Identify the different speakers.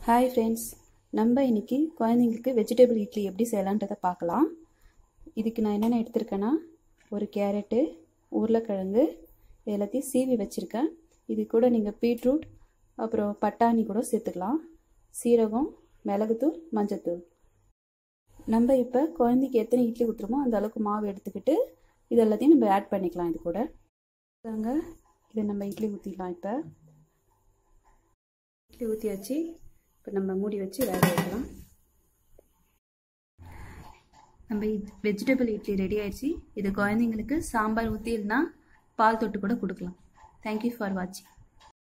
Speaker 1: Hi friends, நம்ம இன்றைக்கி குழந்தைங்களுக்கு வெஜிடபிள் இட்லி எப்படி செய்யலான்றதை பார்க்கலாம். இதுக்கு நான் என்னென்ன எடுத்திருக்கேன்னா, ஒரு கேரட்டு, உருளைக்கிழங்கு எல்லாத்தையும் சீவி வச்சுருக்கேன். இது கூட நீங்கள் பீட்ரூட் அப்புறம் பட்டாணி கூட சேர்த்துக்கலாம். சீரகம், மிளகுத்தூள், மஞ்சத்தூள். நம்ம இப்போ குழந்தைக்கு எத்தனை இட்லி ஊற்றுறோமோ அந்த அளவுக்கு மாவு எடுத்துக்கிட்டு இது எல்லாத்தையும் நம்ம ஆட் பண்ணிக்கலாம். இது கூட இதை நம்ம இட்லி ஊற்றிடலாம். இப்போ இட்லி ஊற்றியாச்சு. இப்போ நம்ம மூடி வச்சு வேக வைக்கலாம். நம்ம வெஜிடபிள் இட்லி ரெடி ஆயிடுச்சு. இது குழந்தைங்களுக்கு சாம்பார் ஊற்றி இல்லைன்னா பால் தொட்டு கூட கொடுக்கலாம். தேங்க்யூ ஃபார் வாட்சிங்.